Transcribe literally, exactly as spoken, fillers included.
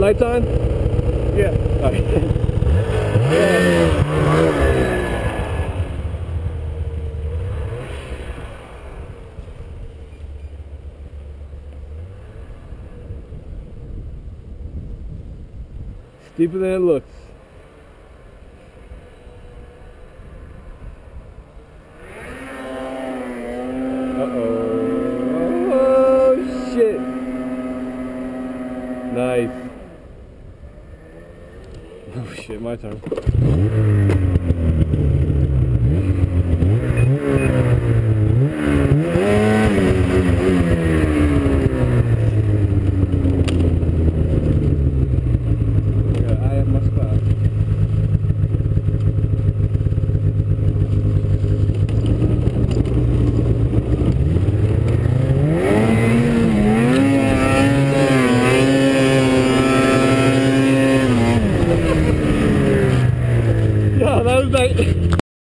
lights on? Yeah. All right. Steeper than it looks. Uh-oh. Oh, shit. Nice. Oh, shit, my turn.